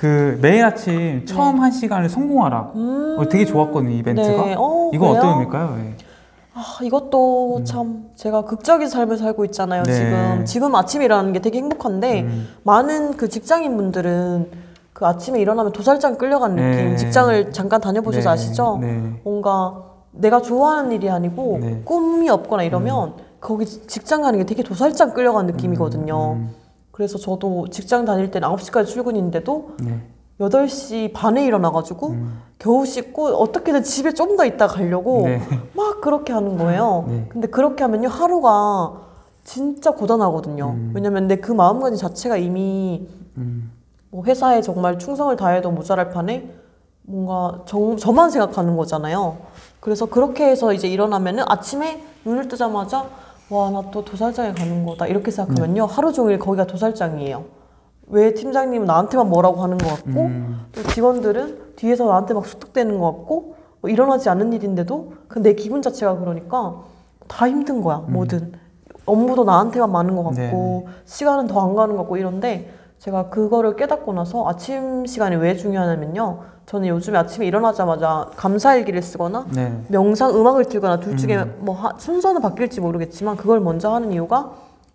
그 매일 아침 처음 한 시간을 성공하라. 되게 좋았거든요, 이벤트가. 네. 이거 그래요? 어떤 의미일까요? 네. 이것도 참 제가 극적인 삶을 살고 있잖아요. 네. 지금 아침에 일어나는 게 되게 행복한데 많은 그 직장인분들은 그 아침에 일어나면 도살장 끌려간 느낌. 네. 직장을 잠깐 다녀보셔서 네. 아시죠? 네. 뭔가 내가 좋아하는 일이 아니고 네. 꿈이 없거나 이러면 거기 직장 가는 게 되게 도살장 끌려간 느낌이거든요. 그래서 저도 직장 다닐 때는 9시까지 출근인데도 네. 8시 반에 일어나가지고 겨우 씻고 어떻게든 집에 좀 더 있다 가려고 네. 막 그렇게 하는 거예요. 네. 근데 그렇게 하면요 하루가 진짜 고단하거든요. 왜냐면 내 그 마음가짐 자체가 이미 뭐 회사에 정말 충성을 다해도 모자랄 판에 뭔가 저만 생각하는 거잖아요. 그래서 그렇게 해서 이제 일어나면은 아침에 눈을 뜨자마자 와, 나 또 도살장에 가는 거다 이렇게 생각하면요 하루 종일 거기가 도살장이에요. 왜 팀장님은 나한테만 뭐라고 하는 것 같고 또 직원들은 뒤에서 나한테 막 수특대는 것 같고 뭐 일어나지 않는 일인데도 내 기분 자체가 그러니까 다 힘든 거야. 뭐든 업무도 나한테만 많은 것 같고 시간은 더 안 가는 것 같고 이런데 제가 그거를 깨닫고 나서 아침 시간이 왜 중요하냐면요 저는 요즘에 아침에 일어나자마자 감사일기를 쓰거나 명상 음악을 틀거나 둘 중에 뭐 순서는 바뀔지 모르겠지만 그걸 먼저 하는 이유가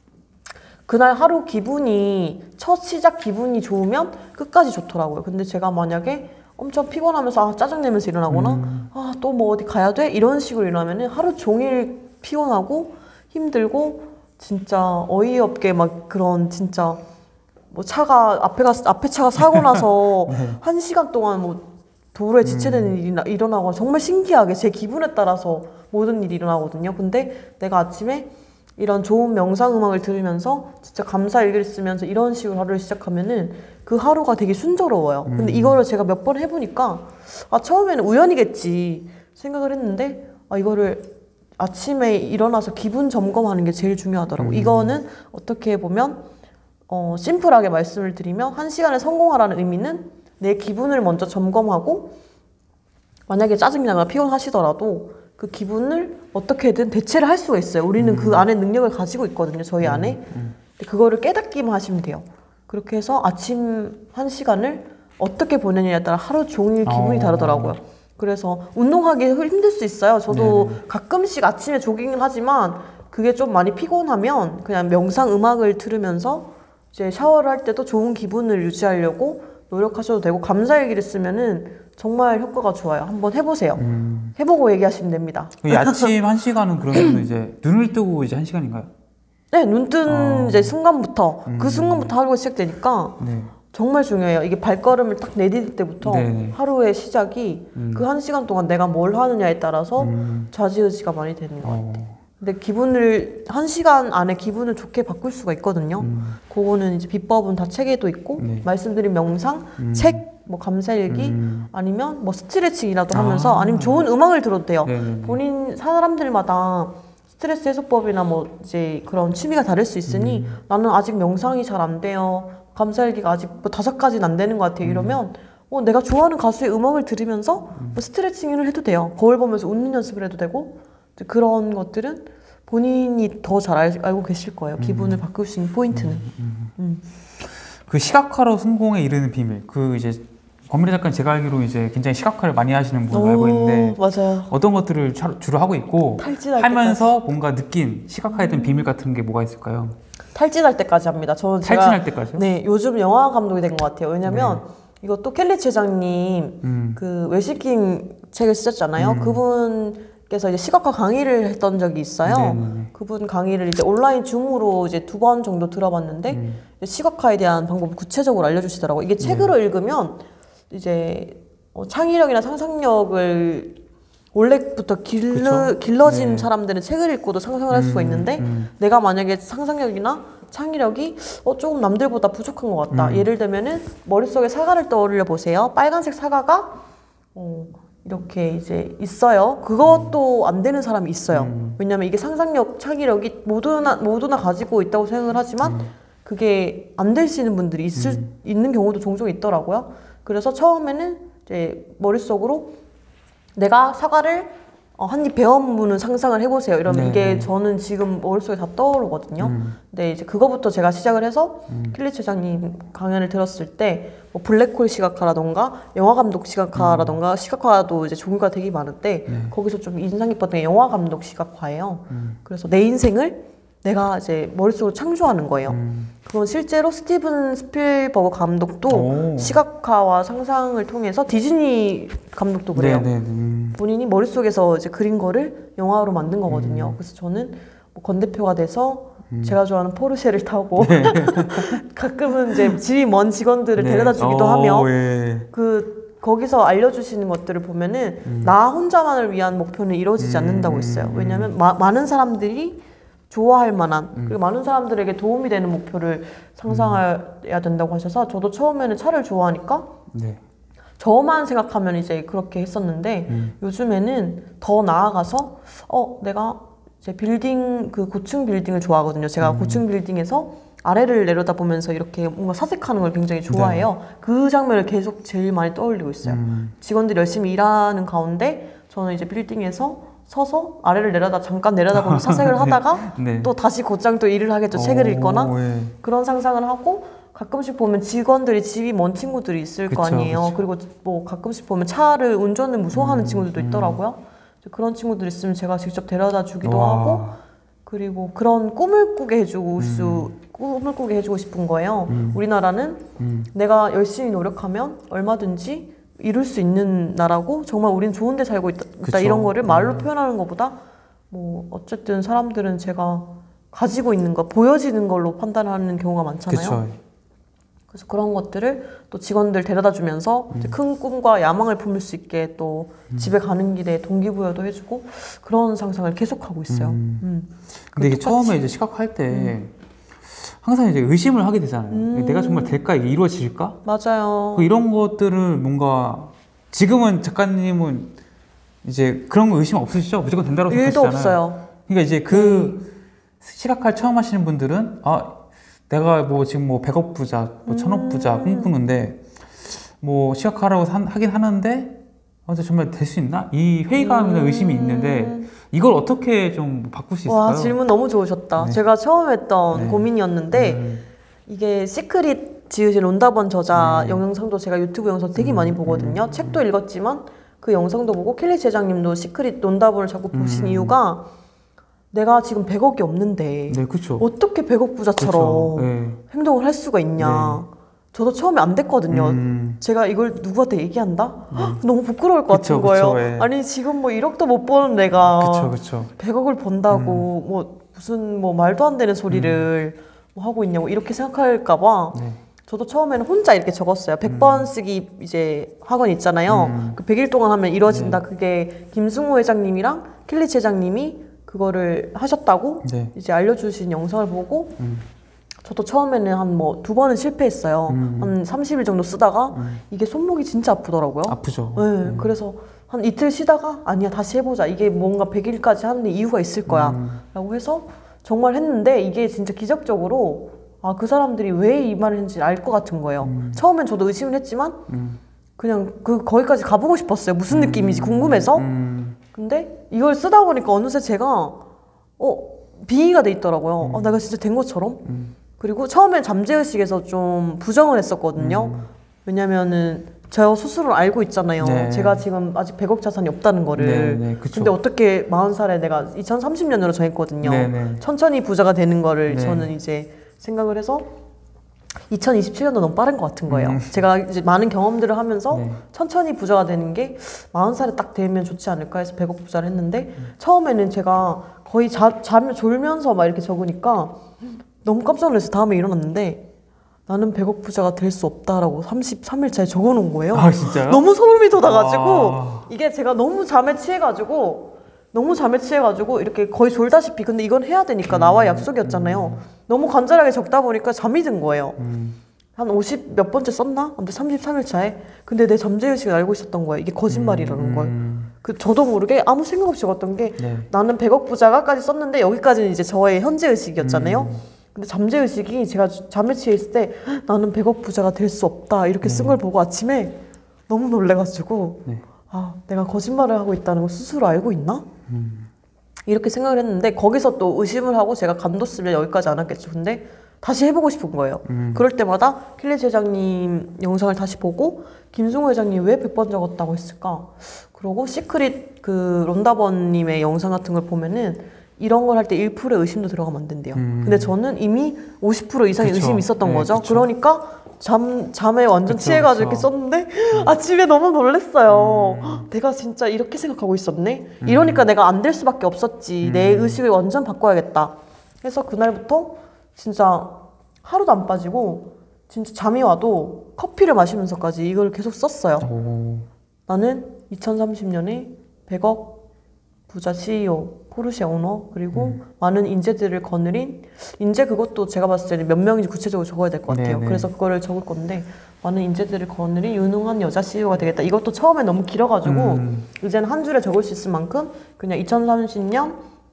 그날 하루 기분이 첫 시작 기분이 좋으면 끝까지 좋더라고요. 근데 제가 만약에 엄청 피곤하면서 짜증내면서 일어나거나 또 뭐 어디 가야 돼? 이런 식으로 일어나면은 하루 종일 피곤하고 힘들고 진짜 어이없게 막 그런 진짜 뭐 차가 앞에 차가 사고 나서 1시간 동안 뭐 도로에 지체되는 일이 일어나고 정말 신기하게 제 기분에 따라서 모든 일이 일어나거든요. 근데 내가 아침에 이런 좋은 명상 음악을 들으면서 진짜 감사 일기를 쓰면서 이런 식으로 하루를 시작하면은 그 하루가 되게 순조로워요. 근데 이거를 제가 몇 번 해보니까 처음에는 우연이겠지 생각을 했는데 이거를 아침에 일어나서 기분 점검하는 게 제일 중요하더라고요. 이거는 어떻게 보면 심플하게 말씀을 드리면 1시간에 성공하라는 의미는 내 기분을 먼저 점검하고 만약에 짜증이 나거나 피곤하시더라도 그 기분을 어떻게든 대체를 할 수가 있어요. 우리는 그 안에 능력을 가지고 있거든요. 저희 안에. 근데 그거를 깨닫기만 하시면 돼요. 그렇게 해서 아침 1시간을 어떻게 보내느냐에 따라 하루 종일 기분이 다르더라고요. 그래서 운동하기 힘들 수 있어요. 저도 가끔씩 아침에 조깅을 하지만 그게 좀 많이 피곤하면 그냥 명상 음악을 들으면서 이제 샤워를 할 때도 좋은 기분을 유지하려고 노력하셔도 되고 감사일기를 쓰면은 정말 효과가 좋아요. 한번 해보세요. 해보고 얘기하시면 됩니다. 아침 1시간은 그러면 이제 눈을 뜨고 이제 1시간인가요? 네, 눈 뜬 이제 순간부터 그 순간부터 하루가 시작되니까 정말 중요해요. 이게 발걸음을 딱 내디딜 때부터 하루의 시작이 그 1시간 동안 내가 뭘 하느냐에 따라서 좌지우지가 많이 되는 것 같아요. 근데 기분을 1시간 안에 기분을 좋게 바꿀 수가 있거든요. 그거는 이제 비법은 다 책에도 있고 말씀드린 명상, 책, 뭐 감사일기 아니면 뭐 스트레칭이라도 하면서 아니면 좋은 음악을 들어도 돼요. 본인 사람들마다 스트레스 해소법이나 뭐 이제 그런 취미가 다를 수 있으니 나는 아직 명상이 잘 안 돼요. 감사일기가 아직 뭐 5가지는 안 되는 것 같아요. 이러면 내가 좋아하는 가수의 음악을 들으면서 뭐 스트레칭을 해도 돼요. 거울 보면서 웃는 연습을 해도 되고 그런 것들은 본인이 더 잘 알고 계실 거예요. 기분을 바꿀 수 있는 포인트는. 그 시각화로 성공에 이르는 비밀. 그 이제 권미래 작가는 제가 알기로 이제 굉장히 시각화를 많이 하시는 분으로 알고 있는데 맞아요. 어떤 것들을 주로 하고 있고 하면서 뭔가 느낀 시각화에 된 비밀 같은 게 뭐가 있을까요? 탈진할 때까지 합니다. 저는 탈진할 때까지요? 네, 요즘 영화 감독이 된 것 같아요. 왜냐면 이것도 켈리 최장님 그 외시킹 책을 쓰셨잖아요. 그분께서 이제 시각화 강의를 했던 적이 있어요. 그분 강의를 이제 온라인 줌으로 이제 2번 정도 들어봤는데 시각화에 대한 방법을 구체적으로 알려주시더라고요. 이게 책으로 읽으면 이제 창의력이나 상상력을 원래부터 길러진 사람들은 책을 읽고도 상상을 할 수가 있는데 내가 만약에 상상력이나 창의력이 조금 남들보다 부족한 것 같다. 예를 들면은 머릿속에 사과를 떠올려 보세요. 빨간색 사과가 이렇게 이제 있어요. 그것도 안 되는 사람이 있어요. 왜냐면 이게 상상력, 창의력이 모두나 가지고 있다고 생각을 하지만 그게 안 되시는 분들이 있는 경우도 종종 있더라고요. 그래서 처음에는 이제 머릿속으로 내가 사과를 한 입 베어무는 상상을 해보세요. 이러면 네, 이게 네. 저는 지금 머릿속에 다 떠오르거든요. 근데 이제 그거부터 제가 시작을 해서 킬리츠 회장님 강연을 들었을 때 뭐 블랙홀 시각화라던가 영화 감독 시각화라던가 시각화도 이제 종류가 되게 많은데 거기서 좀 인상 깊었던 게 영화 감독 시각화예요. 그래서 내 인생을 내가 이제 머릿속으로 창조하는 거예요. 그건 실제로 스티븐 스필버그 감독도 오. 시각화와 상상을 통해서 디즈니 감독도 그래요. 네, 네, 본인이 머릿속에서 이제 그린 거를 영화로 만든 거거든요. 그래서 저는 뭐권 대표가 돼서 제가 좋아하는 포르쉐를 타고 가끔은 이제 집이 먼 직원들을 네. 데려다 주기도 하며 예. 거기서 알려주시는 것들을 보면은 나 혼자만을 위한 목표는 이루어지지 않는다고 했어요. 왜냐하면 많은 사람들이 좋아할 만한 그리고 많은 사람들에게 도움이 되는 목표를 상상해야 된다고 하셔서 저도 처음에는 차를 좋아하니까 네. 저만 생각하면 이제 그렇게 했었는데 요즘에는 더 나아가서 내가 제 빌딩 그 고층 빌딩을 좋아하거든요. 제가 고층 빌딩에서 아래를 내려다보면서 이렇게 뭔가 사색하는 걸 굉장히 좋아해요. 네. 그 장면을 계속 제일 많이 떠올리고 있어요. 직원들이 열심히 일하는 가운데 저는 이제 빌딩에서 서서 아래를 잠깐 내려다보면서 사색을 하다가 네. 또 다시 곧장 또 일을 하겠죠. 책을 읽거나 예. 그런 상상을 하고 가끔씩 보면 직원들이 집이 먼 친구들이 있을 거 아니에요. 그쵸. 그리고 뭐 가끔씩 보면 차를 운전을 무서워하는 친구들도 있더라고요. 그런 친구들 있으면 제가 직접 데려다 주기도 하고 그리고 그런 꿈을 꾸게 해주고 싶은 거예요. 우리나라는 내가 열심히 노력하면 얼마든지 이룰 수 있는 나라고 정말 우린 좋은 데 살고 있다 이런 거를 말로 표현하는 것보다 뭐 어쨌든 사람들은 제가 가지고 있는 거 보여지는 걸로 판단하는 경우가 많잖아요. 그쵸. 그래서 그런 것들을 또 직원들 데려다 주면서 이제 큰 꿈과 야망을 품을 수 있게 또 집에 가는 길에 동기부여도 해주고 그런 상상을 계속하고 있어요. 근데 이게 처음에 이제 시각화할 때 항상 이제 의심을 하게 되잖아요. 내가 정말 될까? 이게 이루어질까? 맞아요. 이런 것들을 뭔가 지금은 작가님은 이제 그런 거 의심 없으시죠? 무조건 된다고 생각하시잖아요. 일도 없어요. 그러니까 이제 그 시각화를 처음 하시는 분들은 내가 뭐 지금 뭐 100억 부자, 뭐 1000억 부자 꿈꾸는데 뭐 시각화라고 하긴 하는데 정말 될 수 있나? 이 회의감이나 의심이 있는데 이걸 어떻게 좀 바꿀 수 있을까요? 와, 질문 너무 좋으셨다. 네. 제가 처음 했던 고민이었는데 이게 시크릿 지으신 론다번 저자 영상도 제가 유튜브 영상 되게 많이 보거든요. 책도 읽었지만 그 영상도 보고 킬리츠 회장님도 시크릿 론다번을 자꾸 보신 이유가 내가 지금 100억이 없는데 네, 그쵸. 어떻게 100억 부자처럼 네. 행동을 할 수가 있냐. 저도 처음에 안 됐거든요. 제가 이걸 누구한테 얘기한다? 너무 부끄러울 것 같은 거예요. 네. 아니 지금 뭐 1억도 못 버는 내가 그쵸. 100억을 번다고 뭐 무슨 뭐 말도 안 되는 소리를 뭐 하고 있냐고 이렇게 생각할까 봐 저도 처음에는 혼자 이렇게 적었어요. 100번 쓰기 이제 학원 있잖아요. 그 100일 동안 하면 이루어진다. 그게 김승호 회장님이랑 킬리츠 회장님이 그거를 하셨다고 이제 알려주신 영상을 보고 저도 처음에는 한 뭐 2번은 실패했어요. 한 30일 정도 쓰다가 이게 손목이 진짜 아프더라고요. 아프죠. 네, 그래서 한 이틀 쉬다가 아니야 다시 해보자. 이게 뭔가 100일까지 하는 이유가 있을 거야 라고 해서 정말 했는데 이게 진짜 기적적으로 그 사람들이 왜 이 말을 했는지 알 것 같은 거예요. 처음엔 저도 의심을 했지만 그냥 거기까지 가보고 싶었어요. 무슨 느낌인지 궁금해서. 근데 이걸 쓰다 보니까 어느새 제가 빙의가 돼 있더라고요. 내가 진짜 된 것처럼. 그리고 처음엔 잠재의식에서 좀 부정을 했었거든요. 왜냐면은 저 스스로 알고 있잖아요. 네. 제가 지금 아직 100억 자산이 없다는 거를. 근데 어떻게 40살에 내가 2030년으로 정했거든요. 천천히 부자가 되는 거를 저는 이제 생각을 해서 2027년도 너무 빠른 것 같은 거예요. 제가 이제 많은 경험들을 하면서 천천히 부자가 되는 게 40살에 딱 되면 좋지 않을까 해서 100억 부자를 했는데 처음에는 제가 거의 졸면서 막 이렇게 적으니까 너무 깜짝 놀라서 다음에 일어났는데 나는 100억 부자가 될 수 없다라고 33일 차에 적어놓은 거예요. 진짜요? 너무 소름이 돋아가지고 이게 제가 너무 잠에 취해가지고 이렇게 거의 졸다시피 근데 이건 해야 되니까 나와의 약속이었잖아요. 너무 간절하게 적다 보니까 잠이 든 거예요. 한 50 몇 번째 썼나? 근데 33일 차에 근데 내 잠재의식을 알고 있었던 거예요. 이게 거짓말이라는 걸. 저도 모르게 아무 생각 없이 적었던 게 나는 100억 부자가까지 썼는데 여기까지는 이제 저의 현재의식이었잖아요. 근데 잠재의식이 제가 잠에 취해 있을 때 나는 100억 부자가 될 수 없다 이렇게 쓴 걸 보고 아침에 너무 놀래가지고 아, 내가 거짓말을 하고 있다는 걸 스스로 알고 있나? 이렇게 생각을 했는데 거기서 또 의심을 하고 제가 간뒀으면 여기까지 안 왔겠죠. 근데 다시 해보고 싶은 거예요. 그럴 때마다 킬리즈 회장님 영상을 다시 보고 김승호 회장님 왜 100번 적었다고 했을까? 그리고 시크릿 그 론다번님의 영상 같은 걸 보면은 이런 걸 할 때 1%의 의심도 들어가면 안 된대요. 근데 저는 이미 50% 이상의 그쵸. 의심이 있었던 네, 거죠. 그쵸. 그러니까 잠에 완전 그쵸, 취해가지고 그쵸. 이렇게 썼는데 아침에 너무 놀랐어요. 헉, 내가 진짜 이렇게 생각하고 있었네? 이러니까 내가 안 될 수밖에 없었지. 내 의식을 완전 바꿔야겠다. 그래서 그날부터 진짜 하루도 안 빠지고 진짜 잠이 와도 커피를 마시면서까지 이걸 계속 썼어요. 오. 나는 2030년에 100억 부자 CEO, 포르쉐 오너, 그리고 많은 인재들을 거느린 인재 그것도 제가 봤을 때는 몇 명인지 구체적으로 적어야 될 것 같아요. 네네. 그래서 그거를 적을 건데 많은 인재들을 거느린 유능한 여자 CEO가 되겠다. 이것도 처음에 너무 길어가지고 이제는 한 줄에 적을 수 있을 만큼 그냥 2030년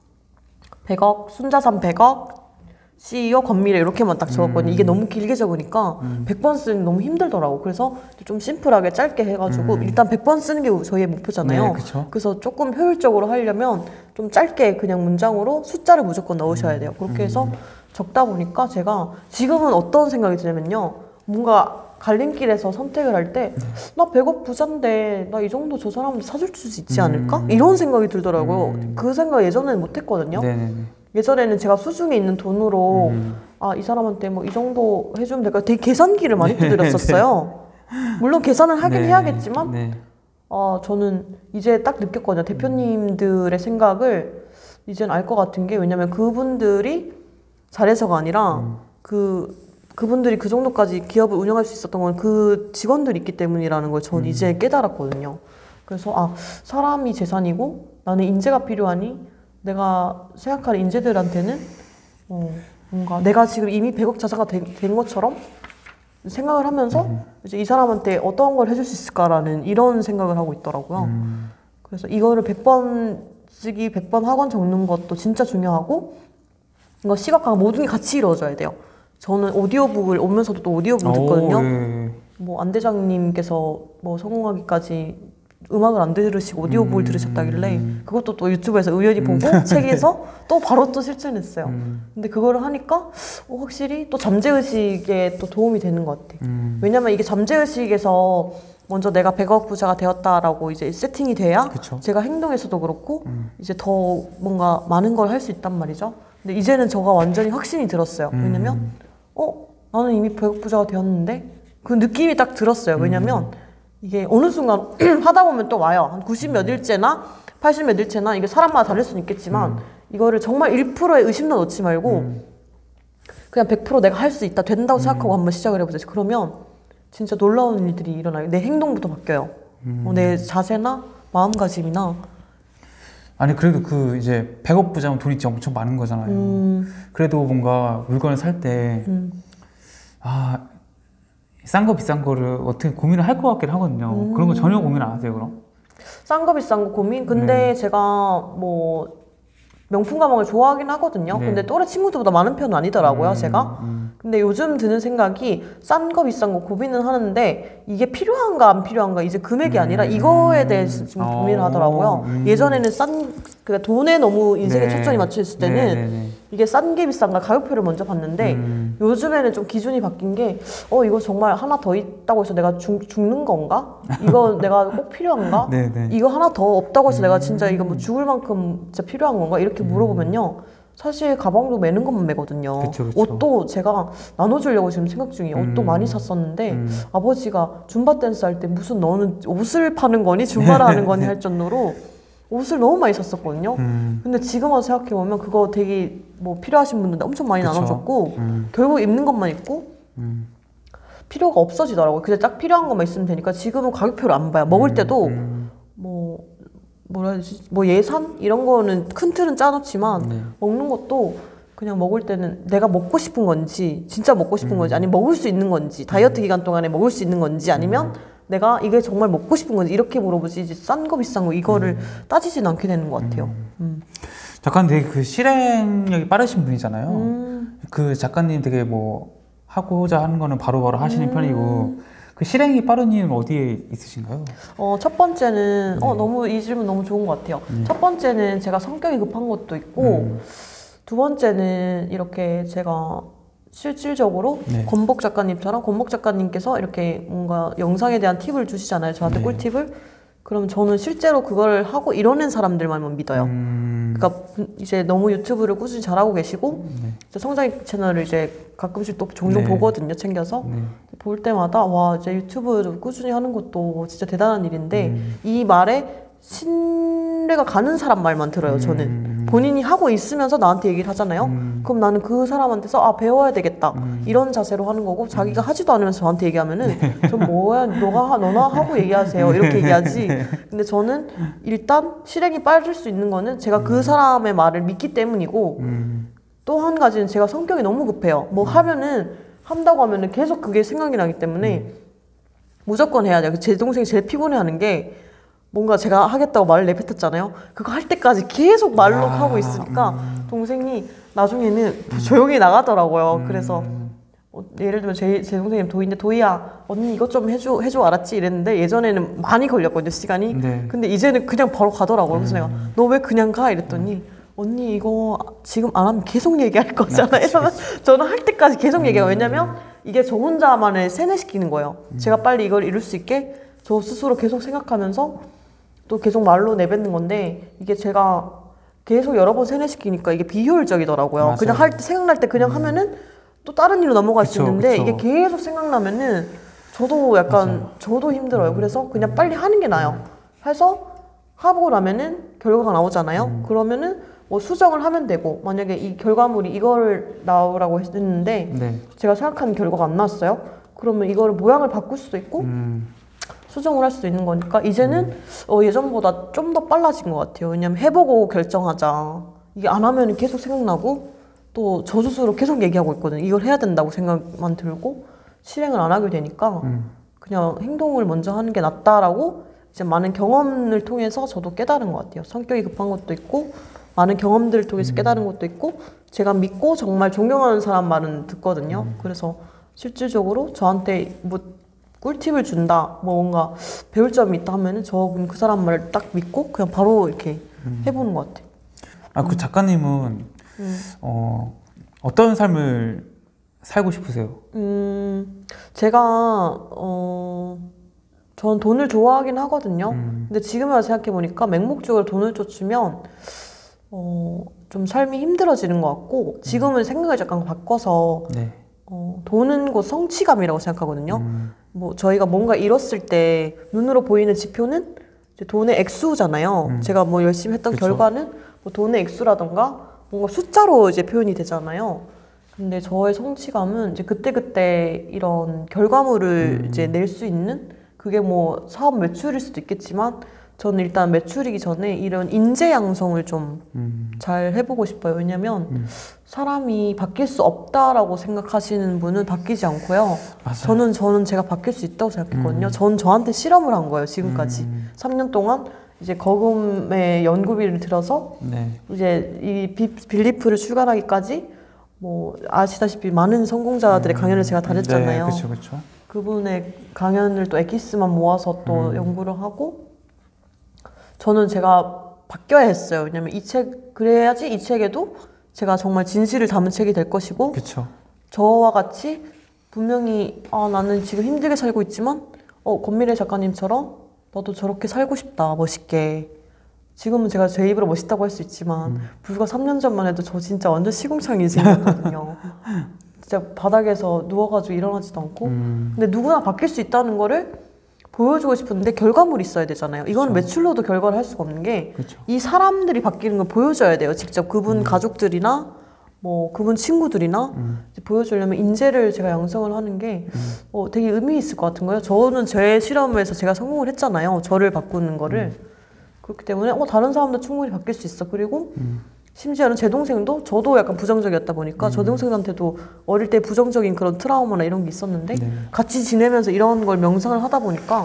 100억, 순자산 100억, CEO 권미래 이렇게만 딱 적었거든요. 이게 너무 길게 적으니까 100번 쓰는 너무 힘들더라고. 그래서 좀 심플하게 짧게 해가지고 일단 100번 쓰는 게 저희의 목표잖아요. 네, 그쵸. 그래서 조금 효율적으로 하려면 좀 짧게 그냥 문장으로 숫자를 무조건 넣으셔야 돼요. 그렇게 해서 적다 보니까 제가 지금은 어떤 생각이 드냐면요. 뭔가 갈림길에서 선택을 할 때 나 100억 부자인데 나 이 정도 저 사람한테 사줄 수 있지 않을까? 이런 생각이 들더라고요. 그 생각 예전에는 못 했거든요. 네네네. 예전에는 제가 수중에 있는 돈으로 아, 이 사람한테 뭐 이 정도 해주면 될까? 되게 계산기를 많이 두드렸었어요. 물론 계산을 하긴 네. 해야겠지만 네. 저는 이제 딱 느꼈거든요. 대표님들의 생각을 이제는 알 것 같은 게 왜냐면 그분들이 잘해서가 아니라 그분들이 그 정도까지 기업을 운영할 수 있었던 건 그 직원들이 있기 때문이라는 걸 전 이제 깨달았거든요. 그래서 사람이 재산이고 나는 인재가 필요하니 내가 생각하는 인재들한테는 뭔가 내가 지금 이미 100억 자산가 된 것처럼 생각을 하면서 이제 이 사람한테 어떤 걸 해줄 수 있을까라는 이런 생각을 하고 있더라고요. 그래서 이거를 100번 쓰기, 100번 학원 적는 것도 진짜 중요하고 이거 시각화가 모든 게 같이 이루어져야 돼요. 저는 오디오북을 오면서도 또 오디오북을 듣거든요. 네. 뭐 안 대장님께서 뭐 성공하기까지 음악을 안 들으시고 오디오북을 들으셨다길래 그것도 또 유튜브에서 우연히 보고 책에서 또 바로 또 실천했어요. 근데 그거를 하니까 확실히 또 잠재의식에 또 도움이 되는 것 같아요. 왜냐면 이게 잠재의식에서 먼저 내가 100억 부자가 되었다라고 이제 세팅이 돼야 그쵸. 제가 행동에서도 그렇고 이제 더 뭔가 많은 걸 할 수 있단 말이죠. 근데 이제는 저가 완전히 확신이 들었어요. 왜냐면 나는 이미 100억 부자가 되었는데 그 느낌이 딱 들었어요. 왜냐면 이게 어느 순간 하다 보면 또 와요. 한 90 몇 일째나 80 몇 일째나 이게 사람마다 다를 수는 있겠지만 이거를 정말 1%의 의심도 넣지 말고 그냥 100% 내가 할 수 있다, 된다고 생각하고 한번 시작을 해보세요. 그러면 진짜 놀라운 일들이 일어나요. 내 행동부터 바뀌어요. 내 자세나 마음가짐이나. 아니 그래도 그 이제 100억 부자면 돈이 진짜 엄청 많은 거잖아요. 그래도 뭔가 물건을 살 때 싼 거 비싼 거를 어떻게 고민을 할 것 같긴 하거든요. 그런 거 전혀 고민 안 하세요, 그럼? 싼 거 비싼 거 고민? 근데 제가 뭐 명품 가방을 좋아하긴 하거든요. 네. 근데 또래 친구들보다 많은 편은 아니더라고요, 제가. 근데 요즘 드는 생각이 싼 거 비싼 거 고민은 하는데 이게 필요한가 안 필요한가 이제 금액이 아니라 이거에 대해서 지금 고민을 하더라고요. 예전에는 그러니까 돈에 너무 인생에 네. 초점이 맞춰 있을 때는 네네네. 이게 싼 게 비싼가 가격표를 먼저 봤는데 요즘에는 좀 기준이 바뀐 게 이거 정말 하나 더 있다고 해서 내가 죽는 건가? 이거 내가 꼭 필요한가? 네네. 이거 하나 더 없다고 해서 내가 진짜 이거 뭐 죽을 만큼 진짜 필요한 건가? 이렇게 물어보면요. 사실 가방도 매는 것만 매거든요. 그쵸. 옷도 제가 나눠주려고 지금 생각 중이에요. 옷도 많이 샀었는데 아버지가 줌바 댄스 할 때 무슨 너는 옷을 파는 거니? 줌바를 하는 거니? 할 정도로 옷을 너무 많이 샀었거든요. 근데 지금 와서 생각해보면 그거 되게 뭐 필요하신 분들한테 엄청 많이 그쵸. 나눠줬고 결국 입는 것만 입고 필요가 없어지더라고요. 그냥 딱 필요한 것만 있으면 되니까 지금은 가격표를 안 봐요. 먹을 때도 뭐라 해야 되지? 뭐 예산? 이런 거는 큰 틀은 짜놓지만 먹는 것도 그냥 먹을 때는 내가 먹고 싶은 건지 진짜 먹고 싶은 건지 아니면 먹을 수 있는 건지 다이어트 기간 동안에 먹을 수 있는 건지 아니면 내가 이게 정말 먹고 싶은 건지 이렇게 물어보지 이제 싼 거 비싼 거 이거를 따지진 않게 되는 것 같아요. 작가님 되게 그 실행력이 빠르신 분이잖아요. 그 작가님 되게 뭐 하고자 하는 거는 바로바로 하시는 편이고 그 실행이 빠른 이유는 어디에 있으신가요? 첫 번째는 네. 너무 이 질문 너무 좋은 것 같아요. 첫 번째는 제가 성격이 급한 것도 있고 두 번째는 이렇게 제가 실질적으로 네. 권복 작가님처럼 권복 작가님께서 이렇게 뭔가 영상에 대한 팁을 주시잖아요. 저한테 네. 꿀팁을. 그럼 저는 실제로 그걸 하고 이뤄낸 사람들만 믿어요. 그러니까 이제 너무 유튜브를 꾸준히 잘하고 계시고 이제 성장 채널을 이제 가끔씩 또 종종 네. 보거든요. 챙겨서 볼 때마다 와 이제 유튜브를 꾸준히 하는 것도 진짜 대단한 일인데 이 말에 신뢰가 가는 사람 말만 들어요. 저는 본인이 하고 있으면서 나한테 얘기를 하잖아요. 그럼 나는 그 사람한테서 배워야 되겠다 이런 자세로 하는 거고 자기가 하지도 않으면서 저한테 얘기하면은 전 뭐야 너나 하고 얘기하세요 이렇게 얘기하지. 근데 저는 일단 실행이 빠를 수 있는 거는 제가 그 사람의 말을 믿기 때문이고 또 한 가지는 제가 성격이 너무 급해요. 뭐 한다고 하면은 계속 그게 생각이 나기 때문에 무조건 해야 돼요. 제 동생이 제일 피곤해하는 게 뭔가 제가 하겠다고 말을 내뱉었잖아요. 그거 할 때까지 계속 말로 하고 있으니까 동생이 나중에는 조용히 나가더라고요. 그래서 예를 들면 제 동생이 도희인데 도희야 언니 이것 좀 해줘 알았지? 이랬는데 예전에는 많이 걸렸거든요 시간이. 네. 근데 이제는 그냥 바로 가더라고요. 그래서 내가 너 왜 그냥 가? 이랬더니 언니 이거 지금 안 하면 계속 얘기할 거잖아. 이러면 저는 할 때까지 계속 얘기해요. 왜냐면 이게 저 혼자만을 세뇌시키는 거예요. 제가 빨리 이걸 이룰 수 있게 저 스스로 계속 생각하면서 또 계속 말로 내뱉는 건데 이게 제가 계속 여러 번 세뇌시키니까 이게 비효율적이더라고요. 맞아요. 그냥 생각날 때 그냥 하면은 또 다른 일로 넘어갈 수 그쵸, 있는데 그쵸. 이게 계속 생각나면은 저도 약간 저도 힘들어요. 그래서 그냥 빨리 하는 게 나아요. 해서 하고 나면은 결과가 나오잖아요. 그러면은 뭐 수정을 하면 되고 만약에 이 결과물이 이걸 나오라고 했는데 네. 제가 생각하는 결과가 안 나왔어요. 그러면 이거를 모양을 바꿀 수도 있고 수정을 할 수도 있는 거니까 이제는 예전보다 좀 더 빨라진 것 같아요. 왜냐면 해보고 결정하자. 이게 안 하면 계속 생각나고 또 저 스스로 계속 얘기하고 있거든요. 이걸 해야 된다고 생각만 들고 실행을 안 하게 되니까 그냥 행동을 먼저 하는 게 낫다라고 이제 많은 경험을 통해서 저도 깨달은 것 같아요. 성격이 급한 것도 있고 많은 경험들을 통해서 깨달은 것도 있고 제가 믿고 정말 존경하는 사람 말은 듣거든요. 그래서 실질적으로 저한테 뭐 꿀팁을 준다, 뭐 뭔가 배울 점이 있다 하면은 저는 그 사람 말을 딱 믿고 그냥 바로 이렇게 해보는 것 같아요. 그 작가님은 어떤 삶을 살고 싶으세요? 제가 전 돈을 좋아하긴 하거든요. 근데 지금 와서 생각해보니까 맹목적으로 돈을 쫓으면 좀 삶이 힘들어지는 것 같고 지금은 생각을 잠깐 바꿔서 네. 돈은 곧 성취감이라고 생각하거든요. 뭐 저희가 뭔가 이뤘을 때 눈으로 보이는 지표는 이제 돈의 액수잖아요. 제가 뭐 열심히 했던 그쵸. 결과는 뭐 돈의 액수라던가 뭔가 숫자로 이제 표현이 되잖아요. 근데 저의 성취감은 이제 그때그때 이런 결과물을 이제 낼 수 있는 그게 뭐 사업 매출일 수도 있겠지만 저는 일단 매출이기 전에 이런 인재 양성을 좀 잘 해보고 싶어요. 왜냐면 사람이 바뀔 수 없다라고 생각하시는 분은 바뀌지 않고요. 맞아요. 저는 제가 바뀔 수 있다고 생각했거든요. 전 저한테 실험을 한 거예요. 지금까지 3년 동안 이제 거금의 연구비를 들여서 네. 이제 이 빌리프를 출간하기까지 뭐 아시다시피 많은 성공자들의 강연을 제가 다녔잖아요. 네, 그렇죠, 그렇죠. 그분의 강연을 또 엑기스만 모아서 또 연구를 하고 저는 제가 바뀌어야 했어요. 왜냐면 그래야지 이 책에도 제가 정말 진실을 담은 책이 될 것이고 그렇죠. 저와 같이 분명히 나는 지금 힘들게 살고 있지만 권미래 작가님처럼 너도 저렇게 살고 싶다 멋있게 지금은 제가 제 입으로 멋있다고 할 수 있지만 불과 3년 전만 해도 저 진짜 완전 시궁창 인생이었거든요. 진짜 바닥에서 누워가지고 일어나지도 않고 근데 누구나 바뀔 수 있다는 거를 보여주고 싶은데 결과물이 있어야 되잖아요. 이건 매출로도 결과를 할 수가 없는 게 이 사람들이 바뀌는 걸 보여줘야 돼요. 직접 그분 가족들이나 뭐 그분 친구들이나 이제 보여주려면 인재를 제가 양성을 하는 게 되게 의미 있을 것 같은 거예요. 저는 제 실험에서 제가 성공을 했잖아요. 저를 바꾸는 거를. 그렇기 때문에 다른 사람도 충분히 바뀔 수 있어. 그리고 심지어는 제 동생도 저도 약간 부정적이었다 보니까 저 동생한테도 어릴 때 부정적인 그런 트라우마나 이런 게 있었는데 같이 지내면서 이런 걸 명상을 하다 보니까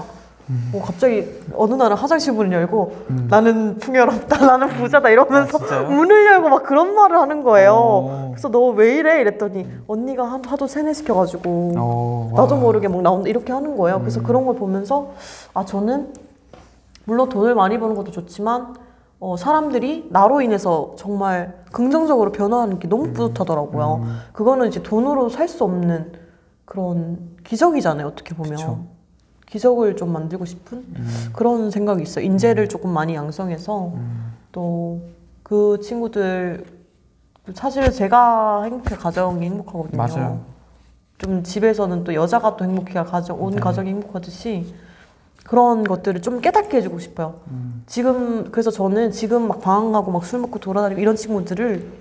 뭐 갑자기 어느 날은 화장실 문을 열고 나는 풍요롭다, 나는 부자다 이러면서 문을 열고 막 그런 말을 하는 거예요. 그래서 너 왜 이래? 이랬더니 언니가 하도 세뇌시켜가지고 나도 모르게 막 나온다 이렇게 하는 거예요. 그래서 그런 걸 보면서 아 저는 물론 돈을 많이 버는 것도 좋지만 사람들이 나로 인해서 정말 긍정적으로 변화하는 게 너무 뿌듯하더라고요. 그거는 이제 돈으로 살 수 없는 그런 기적이잖아요. 어떻게 보면. 그쵸. 기적을 좀 만들고 싶은 그런 생각이 있어요. 인재를 조금 많이 양성해서 또 그 친구들 사실 제가 행복해 가정이 행복하거든요. 맞아요. 좀 집에서는 또 여자가 또 행복해야 온 가정이 행복하듯이 그런 것들을 좀 깨닫게 해주고 싶어요. 지금 그래서 저는 지금 막 방황하고 막 술 먹고 돌아다니고 이런 친구들을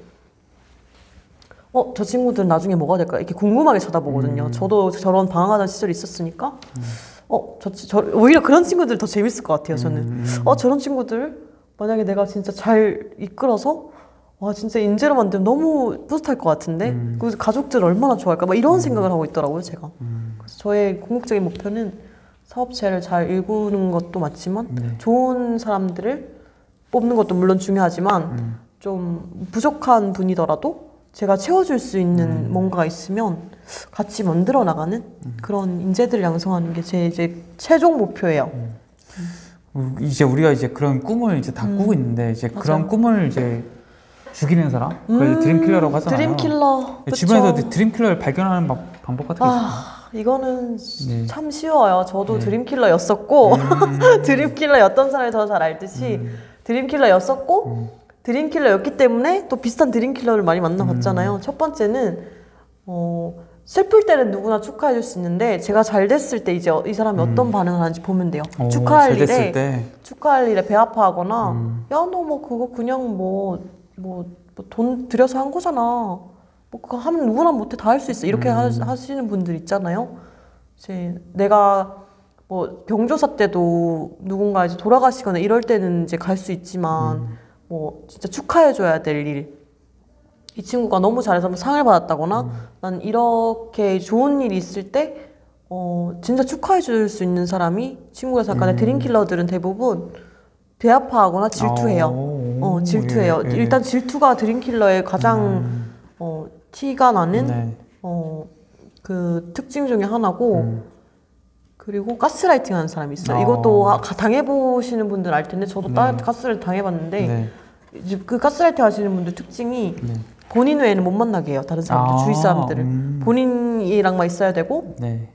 저 친구들은 나중에 뭐가 될까 이렇게 궁금하게 쳐다보거든요. 저도 저런 방황하던 시절이 있었으니까 오히려 그런 친구들 더 재밌을 것 같아요. 저는 저런 친구들 만약에 내가 진짜 잘 이끌어서 와 진짜 인재로 만들면 너무 뿌듯할 것 같은데 그 가족들 얼마나 좋아할까 막 이런 생각을 하고 있더라고요. 제가 그래서 저의 궁극적인 목표는 사업체를 잘 일구는 것도 맞지만 좋은 사람들을 뽑는 것도 물론 중요하지만 좀 부족한 분이더라도 제가 채워줄 수 있는 뭔가가 있으면 같이 만들어 나가는 그런 인재들을 양성하는 게 제 이제 최종 목표예요. 이제 우리가 이제 그런 꿈을 이제 다 꾸고 있는데 이제 맞아요. 그런 꿈을 이제 죽이는 사람, 그걸 드림킬러라고 하잖아요. 드림킬러. 주변에서 드림킬러를 발견하는 방법 같은 게 있어요? 이거는 참 쉬워요. 저도 드림킬러였었고 드림킬러였던 사람이 더 잘 알듯이 드림킬러였었고 드림킬러였기 때문에 또 비슷한 드림킬러를 많이 만나봤잖아요. 첫 번째는 슬플 때는 누구나 축하해 줄 수 있는데 제가 잘 됐을 때 이제 이 사람이 어떤 반응을 하는지 보면 돼요. 축하할 일에 배 아파하거나 야 너 뭐 그거 그냥 뭐 돈 들여서 한 거잖아. 뭐 그거 하면 누구나 못해 다 할 수 있어. 이렇게 하시는 분들 있잖아요. 이제 내가 뭐 경조사 때도 누군가 이제 돌아가시거나 이럴 때는 이제 갈 수 있지만 뭐 진짜 축하해줘야 될 일. 이 친구가 너무 잘해서 상을 받았다거나 난 이렇게 좋은 일이 있을 때 진짜 축하해줄 수 있는 사람이 친구가 잠깐의 드림킬러들은 대부분 배 아파하거나 질투해요. 질투해요. 예. 일단 질투가 드림킬러의 가장 티가 나는 그 특징 중에 하나고 그리고 가스라이팅 하는 사람이 있어요. 이것도 당해보시는 분들 알 텐데 저도 가스를 당해봤는데 그 가스라이팅 하시는 분들 특징이 본인 외에는 못 만나게 해요. 다른 사람들, 주위 사람들을. 본인이랑만 있어야 되고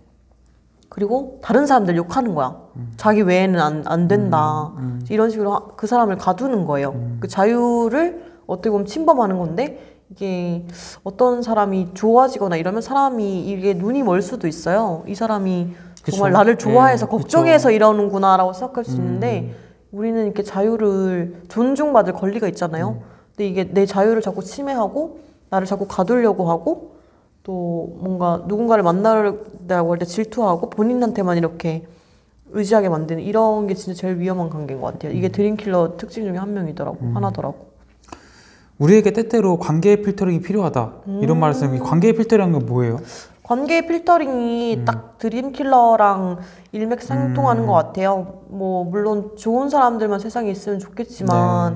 그리고 다른 사람들 욕하는 거야. 자기 외에는 안 된다. 이런 식으로 그 사람을 가두는 거예요. 그 자유를 어떻게 보면 침범하는 건데 이게 어떤 사람이 좋아지거나 이러면 사람이 이게 눈이 멀 수도 있어요. 이 사람이 정말 나를 좋아해서 걱정해서 이러는구나라고 생각할 수 있는데 우리는 이렇게 자유를 존중받을 권리가 있잖아요. 근데 이게 내 자유를 자꾸 침해하고 나를 자꾸 가두려고 하고 또 뭔가 누군가를 만나려고 할 때 질투하고 본인한테만 이렇게 의지하게 만드는 이런 게 진짜 제일 위험한 관계인 것 같아요. 이게 드림킬러 특징 중에 하나더라고. 우리에게 때때로 관계의 필터링이 필요하다. 이런 말을 쓰는 관계의 필터링은 뭐예요? 관계의 필터링이 딱 드림킬러랑 일맥상통하는 것 같아요. 뭐 물론 좋은 사람들만 세상에 있으면 좋겠지만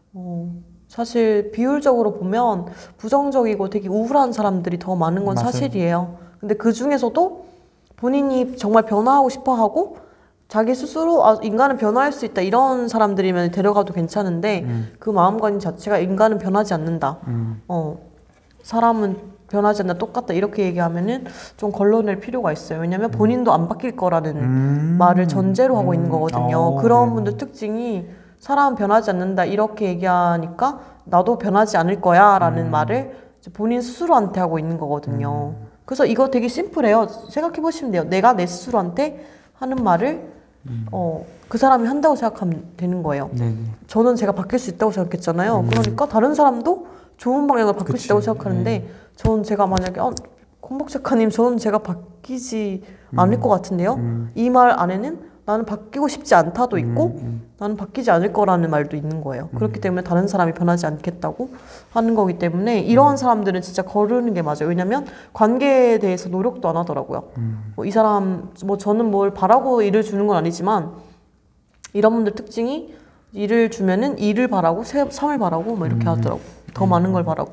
사실 비율적으로 보면 부정적이고 되게 우울한 사람들이 더 많은 건 맞아요. 사실이에요. 근데 그 중에서도 본인이 정말 변화하고 싶어 하고 자기 스스로 인간은 변화할 수 있다 이런 사람들이면 데려가도 괜찮은데 그 마음가짐 자체가 인간은 변하지 않는다. 사람은 변하지 않는다 똑같다 이렇게 얘기하면은 좀 걸러낼 필요가 있어요. 왜냐면 본인도 안 바뀔 거라는 말을 전제로 하고 있는 거거든요. 그런 분들 특징이 사람은 변하지 않는다 이렇게 얘기하니까 나도 변하지 않을 거야 라는 말을 본인 스스로한테 하고 있는 거거든요. 그래서 이거 되게 심플해요. 생각해 보시면 돼요. 내가 내 스스로한테 하는 말을 그 사람이 한다고 생각하면 되는 거예요. 저는 제가 바뀔 수 있다고 생각했잖아요. 그러니까 다른 사람도 좋은 방향으로 바뀔 수 있다고 생각하는데 저는 제가 만약에 콩복 작가님 저는 제가 바뀌지 않을 것 같은데요. 이 말 안에는 나는 바뀌고 싶지 않다도 있고 나는 바뀌지 않을 거라는 말도 있는 거예요. 그렇기 때문에 다른 사람이 변하지 않겠다고 하는 거기 때문에 이러한 사람들은 진짜 거르는 게 맞아요. 왜냐면 관계에 대해서 노력도 안 하더라고요. 뭐 이 사람, 뭐 저는 뭘 바라고 일을 주는 건 아니지만 이런 분들 특징이 일을 주면은 일을 바라고 삶을 바라고 뭐 이렇게 하더라고. 더 많은 걸 바라고.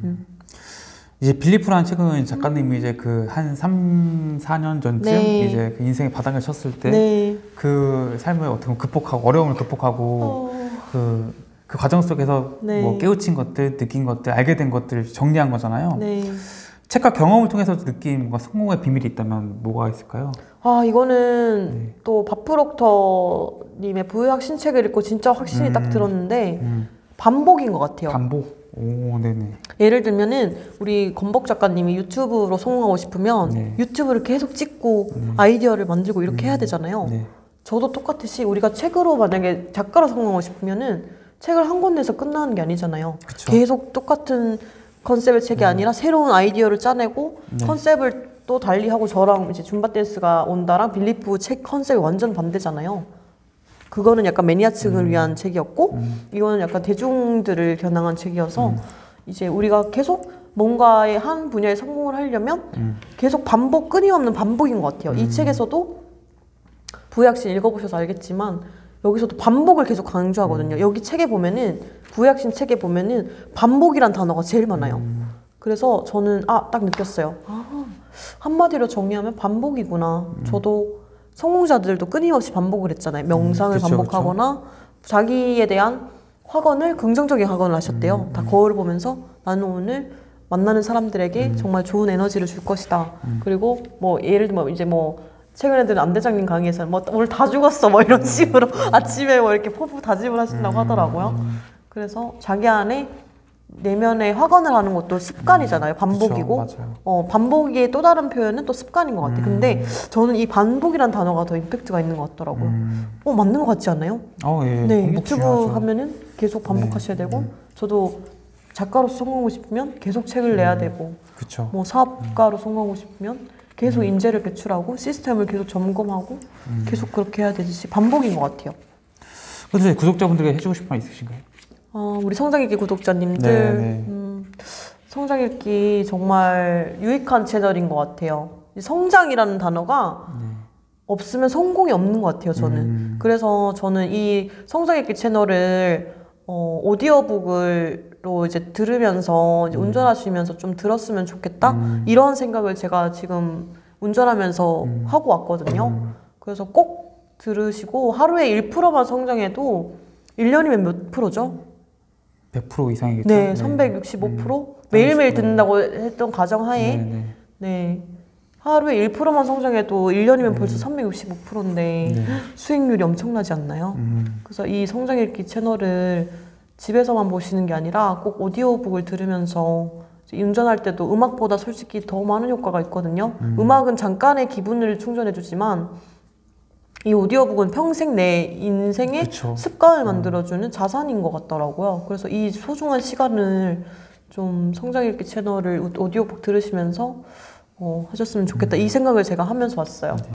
이제 빌리프라는 책은 작가님이 이제 그 한 3, 4년 전쯤 네. 이제 그 인생의 바닥을 쳤을 때 네. 그 삶을 어떻게 보면 극복하고 어려움을 극복하고 그 과정 속에서 네. 뭐 깨우친 것들, 느낀 것들, 알게 된 것들 정리한 거잖아요. 네. 책과 경험을 통해서 느낀 뭔가 성공의 비밀이 있다면 뭐가 있을까요? 아, 이거는 또 밥프록터님의 부유학 신책을 읽고 진짜 확신이 딱 들었는데 반복인 것 같아요. 반복. 오, 네네. 예를 들면은 우리 건복 작가님이 유튜브로 성공하고 싶으면 네. 유튜브를 계속 찍고 아이디어를 만들고 이렇게 해야 되잖아요. 네. 저도 똑같이 우리가 책으로 만약에 작가로 성공하고 싶으면은 책을 한 권 내서 끝나는 게 아니잖아요. 그쵸. 계속 똑같은 컨셉의 책이 아니라 새로운 아이디어를 짜내고 컨셉을 또 달리하고 저랑 이제 줌바 댄스가 온다랑 빌리프 책 컨셉이 완전 반대잖아요. 그거는 약간 매니아층을 위한 책이었고 이거는 약간 대중들을 겨냥한 책이어서 이제 우리가 계속 뭔가의 한 분야에 성공을 하려면 계속 반복, 끊임없는 반복인 것 같아요. 이 책에서도 부유학신 읽어보셔서 알겠지만 여기서도 반복을 계속 강조하거든요. 여기 책에 보면은 부유학신 책에 보면은 반복이란 단어가 제일 많아요. 그래서 저는 딱 느꼈어요. 한마디로 정리하면 반복이구나. 저도 성공자들도 끊임없이 반복을 했잖아요. 명상을 그쵸, 반복하거나 자기에 대한 확언을, 긍정적인 확언을 하셨대요. 다 거울을 보면서 나는 오늘 만나는 사람들에게 정말 좋은 에너지를 줄 것이다. 그리고 뭐 예를 들면 이제 뭐 최근에 들은 안대장님 강의에서는 뭐 오늘 다 죽었어 뭐 이런 식으로 아침에 뭐 이렇게 포부 다짐을 하신다고 하더라고요. 그래서 자기 안에 내면에 확언을 하는 것도 습관이잖아요. 반복이고. 그쵸, 맞아요. 반복의 또 다른 표현은 또 습관인 것 같아요. 근데 저는 이 반복이란 단어가 더 임팩트가 있는 것 같더라고요. 맞는 것 같지 않아요? 예. 네, 반복 유튜브 중요하죠. 하면은 계속 반복하셔야 되고, 저도 작가로서 성공하고 싶으면 계속 책을 내야 되고, 그쵸. 뭐 사업가로 성공하고 싶으면 계속 인재를 배출하고, 시스템을 계속 점검하고, 계속 그렇게 해야 되듯이 반복인 것 같아요. 그래서 구독자분들에게 해주고 싶은 말 있으신가요? 우리 성장일기 구독자님들, 네. 성장일기 정말 유익한 채널인 것 같아요. 성장이라는 단어가 없으면 성공이 없는 것 같아요, 저는. 그래서 저는 이 성장일기 채널을 오디오북으로 이제 들으면서 이제 운전하시면서 좀 들었으면 좋겠다? 이런 생각을 제가 지금 운전하면서 하고 왔거든요. 그래서 꼭 들으시고 하루에 1%만 성장해도 1년이면 몇 프로죠? 100% 이상이겠죠? 네, 365%? 매일매일 듣는다고 했던 가정하에 네. 하루에 1%만 성장해도 1년이면 벌써 365%인데 수익률이 엄청나지 않나요? 그래서 이 성장일기 채널을 집에서만 보시는 게 아니라 꼭 오디오북을 들으면서 운전할 때도 음악보다 솔직히 더 많은 효과가 있거든요. 음악은 잠깐의 기분을 충전해주지만 이 오디오북은 평생 내 인생의 그쵸. 습관을 만들어주는 자산인 것 같더라고요. 그래서 이 소중한 시간을 좀 성장일기 채널을 오디오북 들으시면서 하셨으면 좋겠다. 이 생각을 제가 하면서 왔어요.